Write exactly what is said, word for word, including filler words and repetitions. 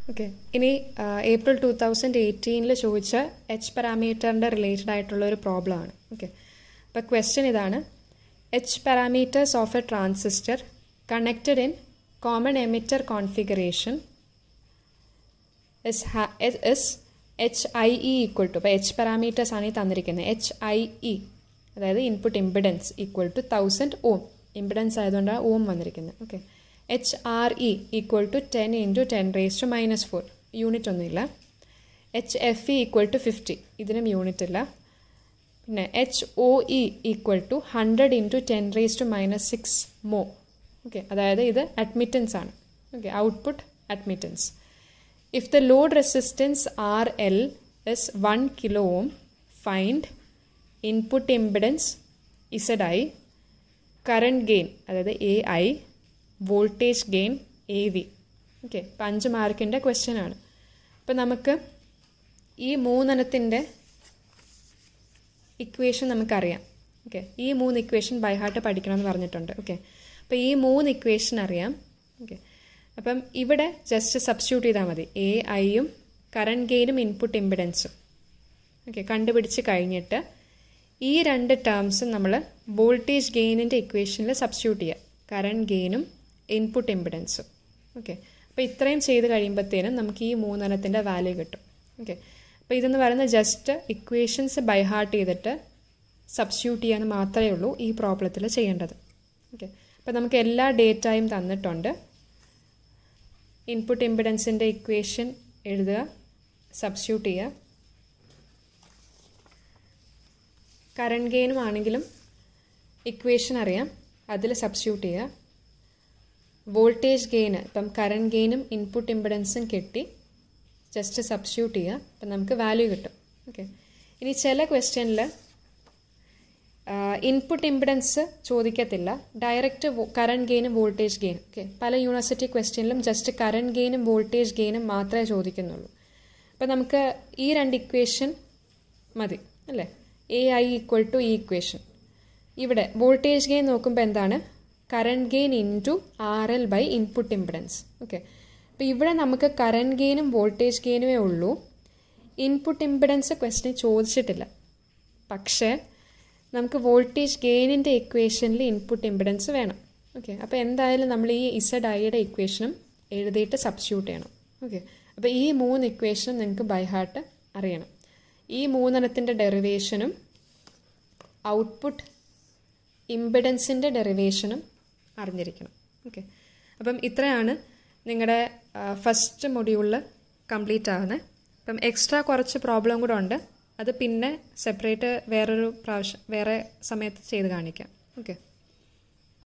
Okay, ഇനി April two thousand എയ്റ്റീനിൽ ചോദിച്ച H പാരാമീറ്ററിൻ്റെ related ആയിട്ടുള്ള ഒരു പ്രോബ്ലമാണ്. ഓക്കെ, അപ്പോൾ ക്വസ്റ്റ്യൻ ഇതാണ്: h parameters of a transistor connected in common emitter configuration is is h i e equal to, ഇപ്പോൾ h parameters ആണ് ഈ തന്നിരിക്കുന്നത്. എച്ച് ഐ ഇ അതായത് input impedance equal to thousand ohm. Impedance ആയതുകൊണ്ടാണ് ohm വന്നിരിക്കുന്നത്. Okay, h r e equal to ten into ten raise to minus four, unit ഒന്നുമില്ല. H f e equal to fifty, ഇതിനും unit ഇല്ല. പിന്നെ h o e equal to hundred into ten raise to minus six mho. Okay, അതായത് ഇത് admittance ആണ്. Okay, output admittance. If the load resistance R L is one kilo ohm, find input impedance Z I, current gain അതായത് A I, voltage gain A V. Okay, അപ്പം അഞ്ച് മാർക്കിൻ്റെ question ആണ്. അപ്പം നമുക്ക് ഈ മൂന്നെണ്ണത്തിൻ്റെ ഇക്വേഷൻ നമുക്കറിയാം. ഓക്കെ, ഈ മൂന്ന് ഇക്വേഷൻ ബൈ ഹാർട്ട് പഠിക്കണമെന്ന് പറഞ്ഞിട്ടുണ്ട്. ഓക്കെ, അപ്പോൾ ഈ മൂന്ന് ഇക്വേഷൻ അറിയാം. ഓക്കെ, അപ്പം ഇവിടെ ജസ്റ്റ് സബ്സ്റ്റിറ്റ്യൂട്ട് ചെയ്താൽ മതി. എ ഐയും കറണ്ട് ഗെയിനും ഇൻപുട്ട് ഇമ്പിഡൻസും ഓക്കെ കണ്ടുപിടിച്ച് കഴിഞ്ഞിട്ട് ഈ രണ്ട് ടേംസും നമ്മൾ വോൾട്ടേജ് ഗെയിനിൻ്റെ ഇക്വേഷനിൽ സബ്സ്റ്റിറ്റ്യൂട്ട് ചെയ്യുക, കറണ്ട് ഗെയിനും ഇൻപുട്ട് ഇമ്പിഡൻസും. ഓക്കെ, അപ്പോൾ ഇത്രയും ചെയ്ത് കഴിയുമ്പോഴത്തേനും നമുക്ക് ഈ മൂന്നെണ്ണത്തിൻ്റെ വാല്യൂ കിട്ടും. ഓക്കെ, അപ്പോൾ ഇതെന്ന് പറയുന്നത് ജസ്റ്റ് ഇക്വേഷൻസ് ബൈ ഹാർട്ട് ചെയ്തിട്ട് സബ്സ്റ്റിറ്റ്യൂട്ട് ചെയ്യാൻ മാത്രമേ ഉള്ളൂ ഈ പ്രോബ്ലത്തിൽ ചെയ്യേണ്ടത്. ഓക്കെ, അപ്പോൾ നമുക്ക് എല്ലാ ഡേറ്റയും തന്നിട്ടുണ്ട്. ഇൻപുട്ട് ഇമ്പിഡൻസിൻ്റെ ഇക്വേഷൻ എഴുതുക, സബ്സ്റ്റിറ്റ്യൂട്ട് ചെയ്യുക. കറണ്ട് ഗെയിനും ആണെങ്കിലും ഇക്വേഷൻ അറിയാം, അതിൽ സബ്സ്റ്റിറ്റ്യൂട്ട് ചെയ്യുക. വോൾട്ടേജ് ഗെയിന് ഇപ്പം കറണ്ട് ഗെയിനും ഇൻപുട്ട് ഇമ്പിഡൻസും കെട്ടി ജസ്റ്റ് സബ്സ്റ്റിറ്റ്യൂട്ട് ചെയ്യുക, അപ്പം നമുക്ക് വാല്യൂ കിട്ടും. ഓക്കെ, ഇനി ചില ക്വസ്റ്റ്യനിൽ ഇൻപുട്ട് ഇമ്പിഡൻസ് ചോദിക്കത്തില്ല, ഡയറക്റ്റ് കറണ്ട് ഗെയിനും വോൾട്ടേജ് ഗെയിനും. ഓക്കെ, പല യൂണിവേഴ്സിറ്റി ക്വസ്റ്റ്യനിലും ജസ്റ്റ് കറണ്ട് ഗെയിനും വോൾട്ടേജ് ഗെയിനും മാത്രമേ ചോദിക്കുന്നുള്ളൂ. അപ്പോൾ നമുക്ക് ഈ രണ്ട് ഇക്വേഷൻ മതി അല്ലേ, എ ഐ ഈക്വൽ ടു ഈ ഇക്വേഷൻ. ഇവിടെ വോൾട്ടേജ് ഗെയിൻ നോക്കുമ്പോൾ എന്താണ്, current gain into R L by input impedance. Okay, അപ്പോൾ ഇവിടെ നമുക്ക് കറണ്ട് ഗെയിനും വോൾട്ടേജ് ഗെയിനുമേ ഉള്ളൂ, ഇൻപുട്ട് ഇമ്പിഡൻസ് ക്വസ്റ്റ്യൻ ചോദിച്ചിട്ടില്ല. പക്ഷേ നമുക്ക് വോൾട്ടേജ് ഗെയിനിൻ്റെ ഇക്വേഷനിൽ ഇൻപുട്ട് ഇമ്പിഡൻസ് വേണം. ഓക്കെ, അപ്പോൾ എന്തായാലും നമ്മൾ ഈ ഇസഡ് ഐയുടെ ഇക്വേഷനും എഴുതിയിട്ട് സബ്സ്റ്റിറ്റ്യൂട്ട് ചെയ്യണം. ഓക്കെ, അപ്പോൾ ഈ മൂന്ന് ഇക്വേഷനും നിങ്ങൾക്ക് ബൈ ഹാർട്ട് അറിയണം. ഈ മൂന്നെണ്ണത്തിൻ്റെ ഡെറിവേഷനും ഔട്ട്പുട്ട് ഇമ്പിഡൻസിൻ്റെ ഡെറിവേഷനും അറിഞ്ഞിരിക്കണം. ഓക്കെ, അപ്പം ഇത്രയാണ് നിങ്ങളുടെ ഫസ്റ്റ് മൊഡ്യൂളിൽ കംപ്ലീറ്റ് ആകുന്നത്. അപ്പം എക്സ്ട്രാ കുറച്ച് പ്രോബ്ലം കൂടെ ഉണ്ട്, അത് പിന്നെ സെപ്പറേറ്റ് വേറൊരു പ്രാവശ്യം വേറെ സമയത്ത് ചെയ്ത് കാണിക്കാം. ഓക്കെ.